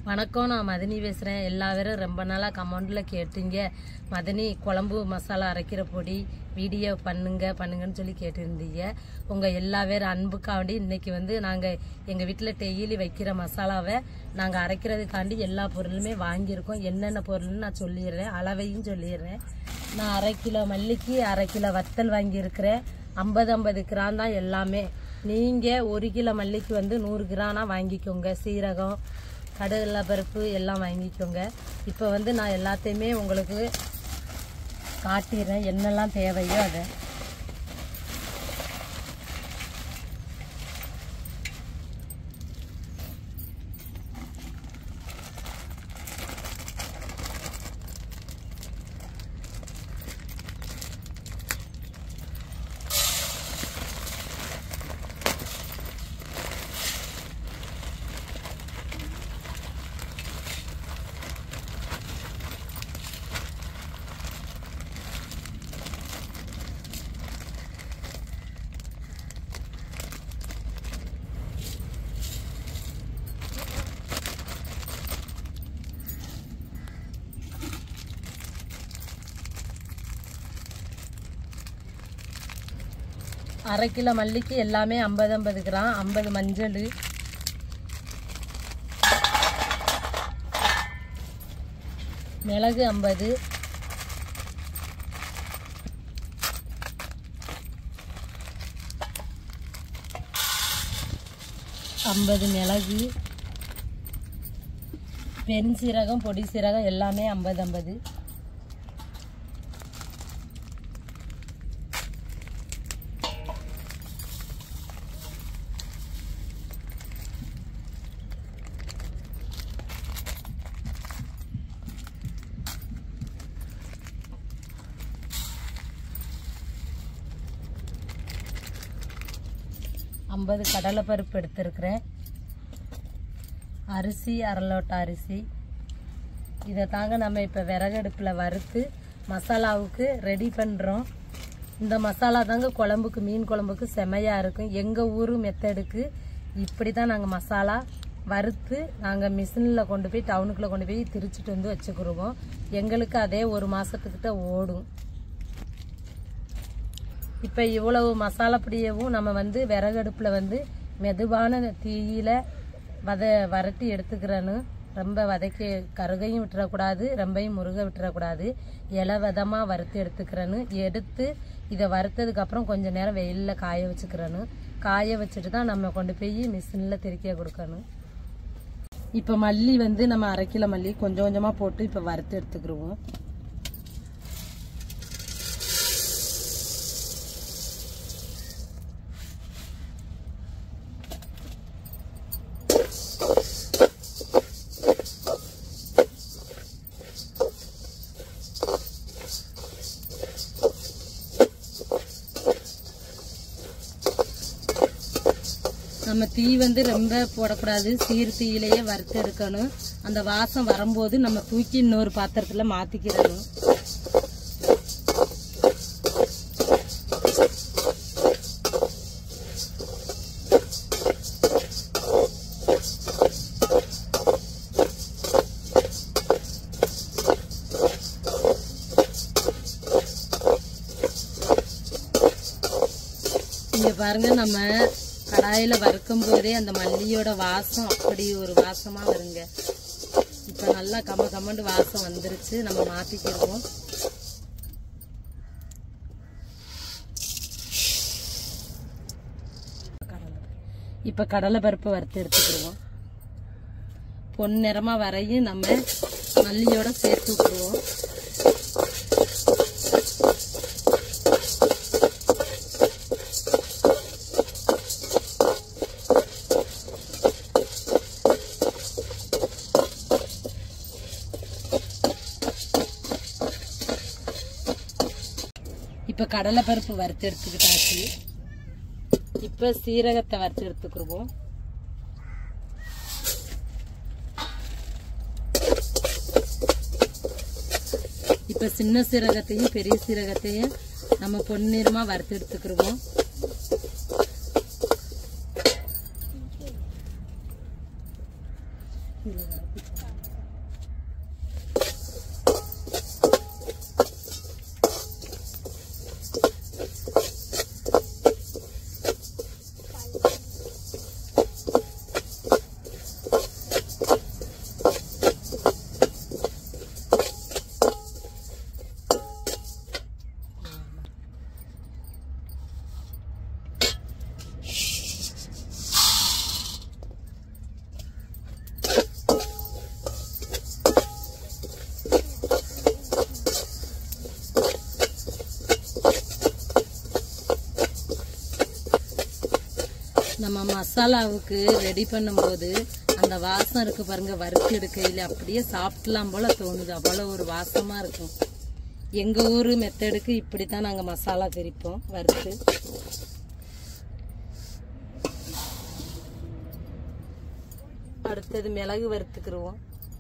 வணக்கம், நான் மதனி பேசுகிறேன். எல்லா பேரும் ரொம்ப நாளாக கமெண்டில் கேட்டீங்க, மதனி குழம்பு மசாலா அரைக்கிற பொடி வீடியோ பண்ணுங்கன்னு சொல்லி கேட்டிருந்தீங்க. உங்கள் எல்லா பேரும் அன்புக்காண்டி இன்றைக்கி நாங்கள் எங்கள் வீட்டில் டெய்லி வைக்கிற மசாலாவை நாங்கள் அரைக்கிறதுக்காண்டி எல்லா பொருளுமே வாங்கியிருக்கோம். என்னென்ன பொருள்னு நான் சொல்லிடுறேன், அளவையும் சொல்லிடுறேன். நான் 1/2 கிலோ மல்லிக்கு 1/2 கிலோ வத்தல் வாங்கியிருக்கிறேன். 50 கிராம் தான் எல்லாமே. நீங்கள் 1 கிலோ மல்லிக்கு 100 கிராம்னா வாங்கிக்கோங்க. சீரகம், கடலை பருப்பு எல்லாம் வாங்கிக்கோங்க. இப்போ நான் எல்லாத்தையுமே உங்களுக்கு காட்டிடுறேன், என்னெல்லாம் தேவையோ அதை. அரை கிலோ மல்லிக்கு எல்லாமே 50 கிராம். 50 மஞ்சள், மிளகு 50, மிளகு, பெருஞ்சீரகம், பொடி சீரகம் எல்லாமே 50. கடலை பருப்பு எடுத்துருக்கிறேன். அரிசி 1/2 லோட்ட அரிசி. இதை தாங்க நம்ம இப்போ விறகடுப்பில் வறுத்து மசாலாவுக்கு ரெடி பண்ணுறோம். இந்த மசாலா தாங்க குழம்புக்கு, மீன் குழம்புக்கு செமையாக இருக்கும். எங்கள் ஊர் மெத்தடுக்கு இப்படி தான் நாங்கள் மசாலா வறுத்து நாங்கள் மிஷினில் கொண்டு போய் டவுனுக்குள்ளே கொண்டு போய் திரிச்சிட்டு வச்சுக்கிடுவோம். எங்களுக்கு அதே 1 மாதத்துக்கிட்ட ஓடும். இப்போ இவ்வளவு மசாலா பொடியவும் நம்ம விறகடுப்பில் மெதுவான தீயில வதட்டி எடுத்துக்கிறேன்னு. ரொம்ப வதக்கி கருகையும் விட்டுறக்கூடாது, ரொம்பையும் முருக விட்டுறக்கூடாது. இலை விதமாக வறுத்து எடுத்துக்கிறேன்னு. எடுத்து இதை வறுத்ததுக்கப்புறம் கொஞ்சம் நேரம் வெயிலில் காய வச்சுக்கிறேன்னு. காய வச்சுட்டு தான் நம்ம கொண்டு போய் மிஷினில் திரிக்க கொடுக்கணும். இப்போ மல்லி நம்ம 1/2 கிலோ மல்லி கொஞ்சம் கொஞ்சமாக போட்டு இப்போ வறுத்து எடுத்துக்கிடுவோம். நம்ம தீ ரொம்ப போடக்கூடாது, சீர் தீயிலேயே வறுத்து எடுக்கணும். அந்த வாசம் வரும்போது நம்ம தூக்கி இன்னொரு பாத்திரத்துல மாத்திக்கிறணும். இங்க பாருங்க, நம்ம கடாயில வறுக்கும் போதே அந்த மல்லியோட வாசம் அப்படி ஒரு வாசமா வருங்க. இப்ப நல்லா கம்மண்டு வாசம் வந்துருச்சு. நம்ம மாத்திக்கிடுவோம். இப்ப கடலை பருப்பு வறுத்து எடுத்துக்கிடுவோம். பொன்னிறமா வரையும் நம்ம மல்லியோட சேர்த்து விட்டுருவோம். இப்போ கடலை பருப்பு வறுத்து எடுத்துக்கிட்டாச்சு. இப்போ சீரகத்தை வறுத்து எடுத்துக்கிடுவோம். இப்போ சின்ன சீரகத்தையும் பெரிய சீரகத்தையும் நம்ம பொன்னிறமா வறுத்து எடுத்துக்கிடுவோம். நம்ம மசாலாவுக்கு ரெடி பண்ணும்போது அந்த வாசம் இருக்கு பாருங்க, வறுத்து எடுக்கையில் அப்படியே சாப்பிடலாம் போல தோணுது. அவ்வளோ ஒரு வாசமா இருக்கும். எங்க ஊர் மெத்தடுக்கு இப்படித்தான் நாங்க மசாலா திரிப்போம் வறுத்து. அடுத்தது மிளகு வறுத்துக்கிடுவோம்.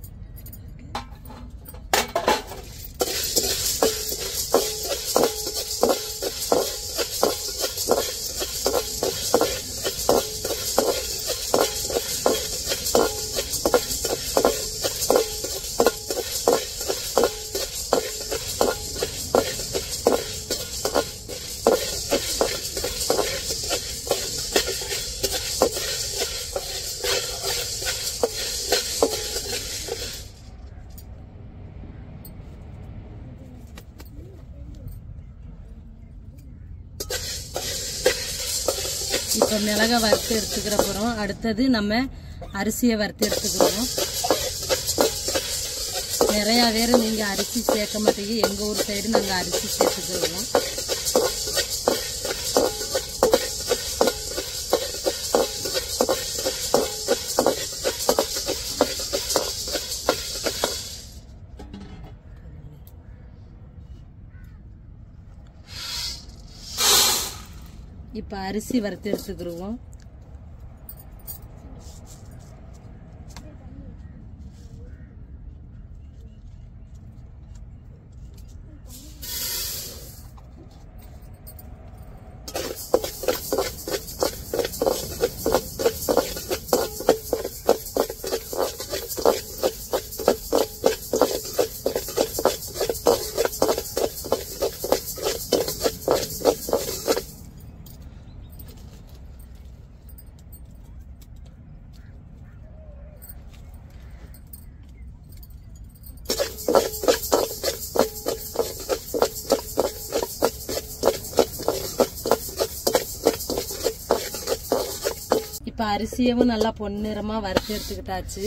இப்போ மிளகா வறுத்து எடுத்துக்கிற போகிறோம். அடுத்தது நம்ம அரிசியை வறுத்து எடுத்துக்கிறோம். நிறையா பேர் நீங்கள் அரிசி சேர்க்க மாட்டீங்க. எங்கள் ஊர் சைடு நாங்கள் அரிசி சேர்த்துக்கிறோம். இப்போ அரிசி வறுத்து எடுத்துக்கிடுவோம். இப்போ அரிசியவும் நல்லா பொன்னிறமா வறுத்து எடுத்துக்கிட்டாச்சு.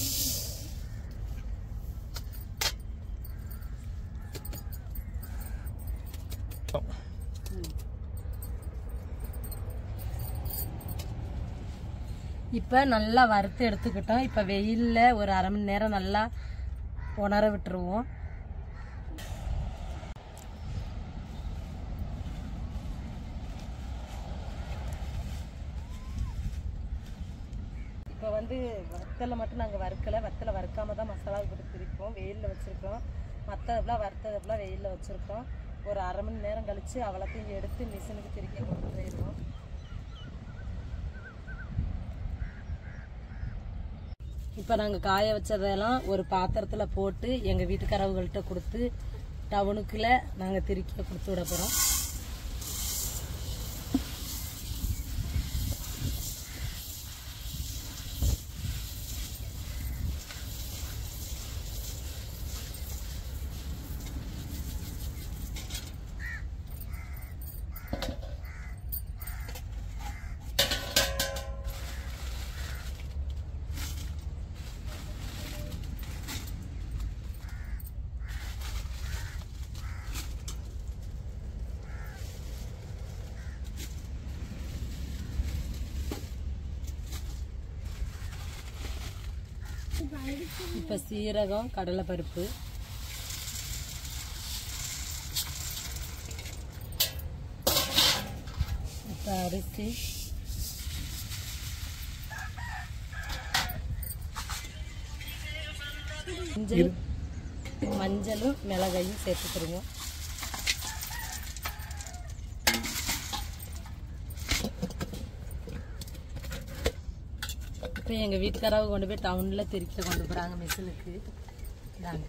இப்போ நல்லா வறுத்து எடுத்துக்கிட்டோம். இப்போ வெயிலில் ஒரு அரை மணி நேரம் நல்லா உணர விட்டுருவோம். இப்போ வந்து வத்தலை மட்டும் நாங்கள் வறுக்கலை. வத்தலை வறுக்காம தான் மசாலா போட்டு திரிப்போம். வெயிலில் வச்சுருக்கோம். மற்றதெல்லாம் வறுத்ததெல்லாம் வெயிலில் வச்சுருக்கோம். ஒரு அரை மணி நேரம் கழித்து அவ்வளோத்தையும் எடுத்து மிஷினுக்கு திரிக்க கொண்டு போயிடுவோம். இப்போ நாங்கள் காய வச்சதெல்லாம் ஒரு பாத்திரத்தில் போட்டு எங்கள் வீட்டுக்காரவங்கள்ட்ட கொடுத்து டவுனுக்குள்ளே நாங்கள் திரிக்க கொடுத்து விட போகிறோம். இப்போ சீரகம், கடலைப்பருப்பு, இப்போ அரிசி, மஞ்சளும் மிளகாயும் சேர்த்துக்கிறோங்க. இப்போ எங்கள் வீட்டுக்காரவை கொண்டு போய் டவுனில் திருப்பி கொண்டு போகிறாங்க மிஷினுக்கு. இதாங்க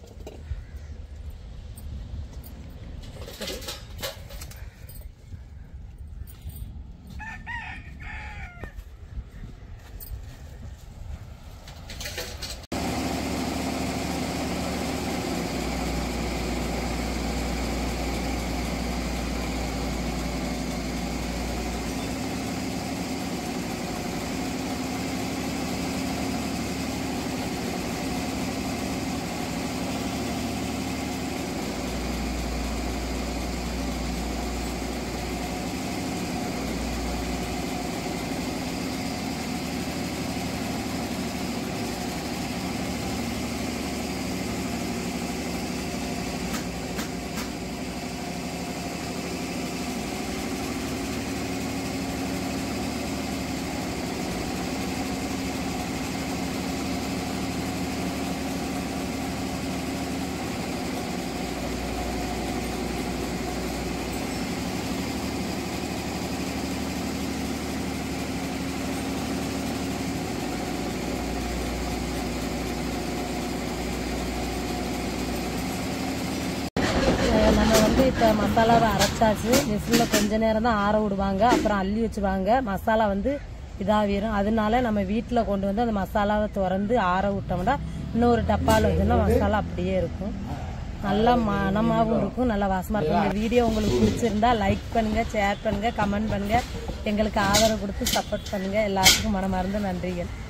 நம்ம வந்து இப்போ மசாலாவை அரைச்சாச்சு. மிஷினில் கொஞ்ச நேரம் தான் ஆற விடுவாங்க, அப்புறம் அள்ளி வச்சுருவாங்க. மசாலா வந்து இதாகிடும். அதனால நம்ம வீட்டில் கொண்டு வந்து அந்த மசாலாவை திறந்து ஆற விட்டோம்னா இன்னொரு டப்பாவில் வச்சோம்னா மசாலா அப்படியே இருக்கும். நல்லா மனமாகவும் இருக்கும், நல்லா வாசமாக இருக்கும். இந்த வீடியோ உங்களுக்கு பிடிச்சிருந்தா லைக் பண்ணுங்கள், ஷேர் பண்ணுங்கள், கமெண்ட் பண்ணுங்கள். எங்களுக்கு ஆதரவு கொடுத்து சப்போர்ட் பண்ணுங்கள். எல்லாத்துக்கும் மனமார்ந்த நன்றிகள்.